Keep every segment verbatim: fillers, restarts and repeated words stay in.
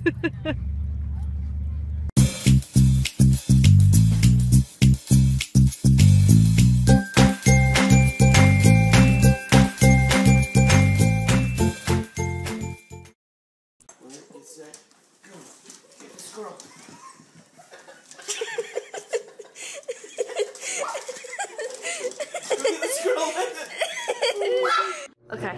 Okay.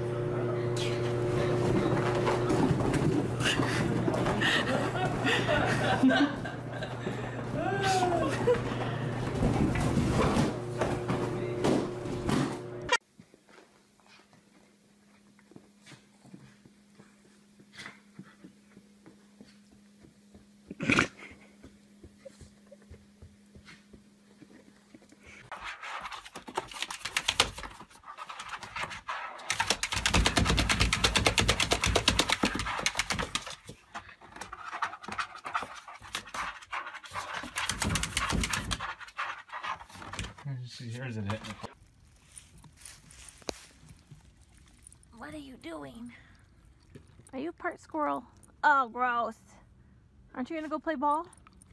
Here's it hitting. What are you doing? Are you part squirrel? Oh, gross. Aren't you gonna go play ball?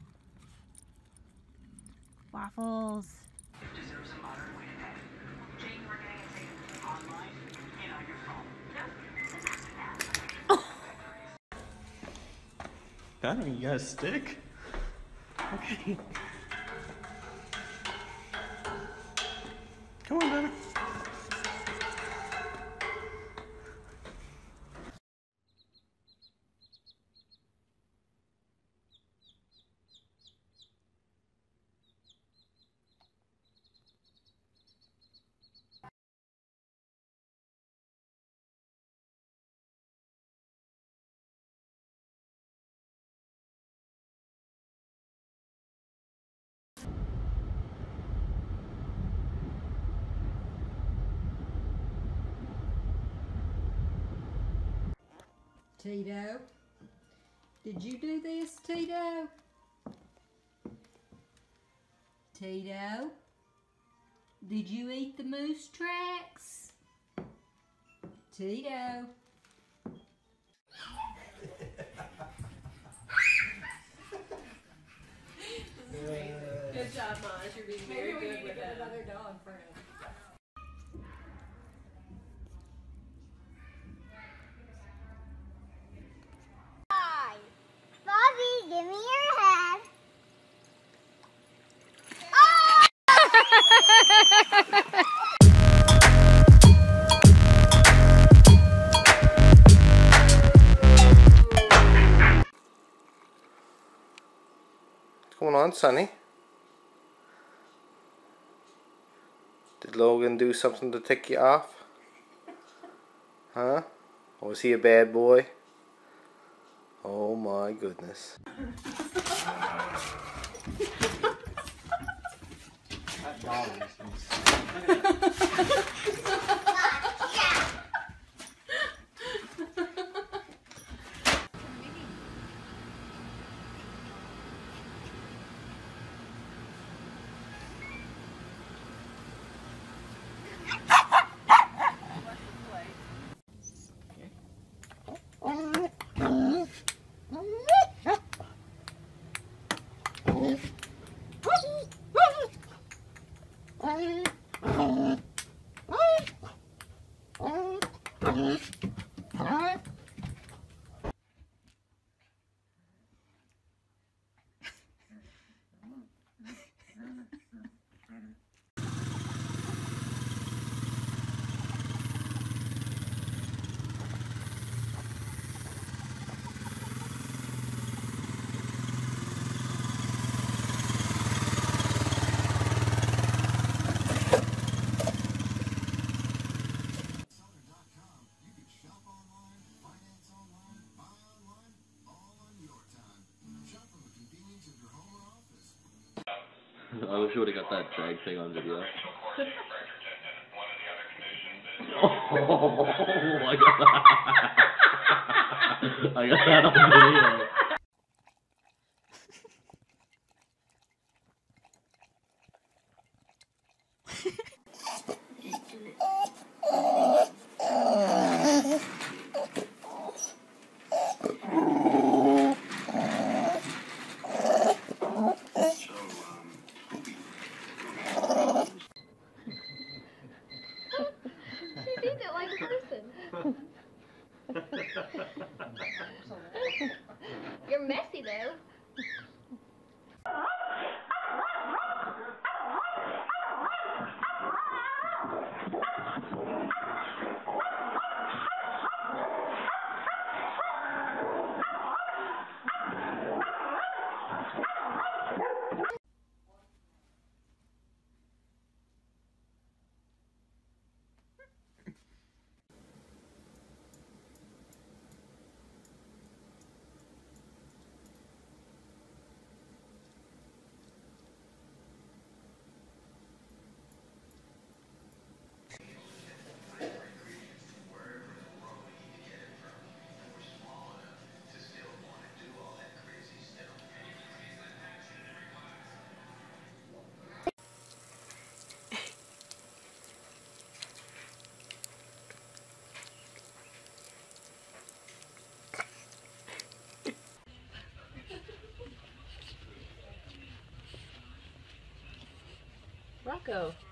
Waffles. Deserves a modern way to pay. Jane, we're getting it taken online and on your phone. No? Donnie, you got a stick? Okay. Come on, Donnie. Tito, did you do this, Tito? Tito, did you eat the moose tracks? Tito. Good job, Maj. You're being very Maybe we good need to with get that. another dog for him. Bobby, give me your hand. What's going on, Sonny? Did Logan do something to tick you off? Huh? Or was he a bad boy? Oh my goodness. That dog is I wish we would have got that drag thing on video. Oh, I got that. I got that on video. Oh. Go.